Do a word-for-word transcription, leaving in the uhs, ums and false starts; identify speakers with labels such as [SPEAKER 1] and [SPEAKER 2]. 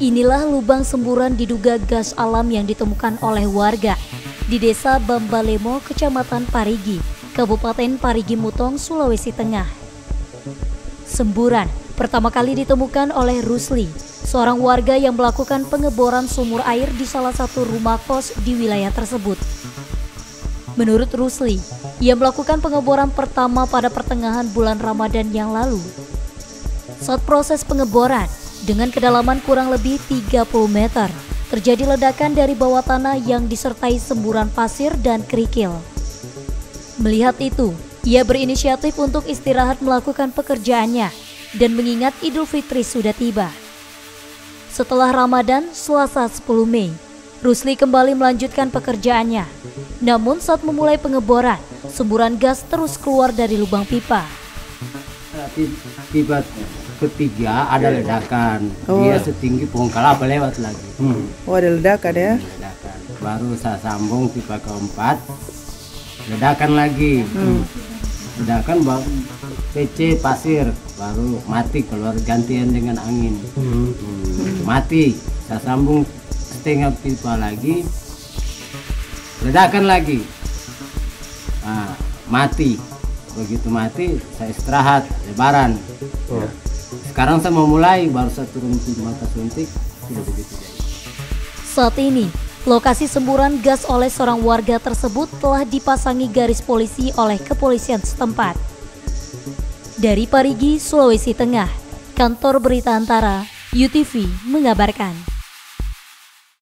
[SPEAKER 1] Inilah lubang semburan diduga gas alam yang ditemukan oleh warga di Desa Bambalemo, Kecamatan Parigi, Kabupaten Parigi Mutong, Sulawesi Tengah. Semburan pertama kali ditemukan oleh Rusli, seorang warga yang melakukan pengeboran sumur air di salah satu rumah kos di wilayah tersebut. Menurut Rusli, ia melakukan pengeboran pertama pada pertengahan bulan Ramadan yang lalu. Saat proses pengeboran, dengan kedalaman kurang lebih tiga puluh meter, terjadi ledakan dari bawah tanah yang disertai semburan pasir dan kerikil. Melihat itu, ia berinisiatif untuk istirahat melakukan pekerjaannya dan mengingat Idul Fitri sudah tiba. Setelah Ramadan, Selasa sepuluh Mei, Rusli kembali melanjutkan pekerjaannya. Namun saat memulai pengeboran, semburan gas terus keluar dari lubang pipa.
[SPEAKER 2] Tiba ketiga ada ledakan, oh. Dia setinggi pohon kelapa lewat lagi.
[SPEAKER 3] Hmm. Oh, ada ledakan ya?
[SPEAKER 2] Ledakan. Baru saya sambung pipa keempat, ledakan lagi. Hmm. Ledakan P C pasir, baru mati keluar gantian dengan angin. Hmm. Hmm. Mati, saya sambung setengah pipa lagi, ledakan lagi. Nah, mati. Begitu mati, saya istirahat, lebaran. Oh. Sekarang saya mau mulai, baru saya turun di mata suntik, tidak begitu jadi.
[SPEAKER 1] Saat ini, lokasi semburan gas oleh seorang warga tersebut telah dipasangi garis polisi oleh kepolisian setempat. Dari Parigi, Sulawesi Tengah, Kantor Berita Antara, U T V mengabarkan.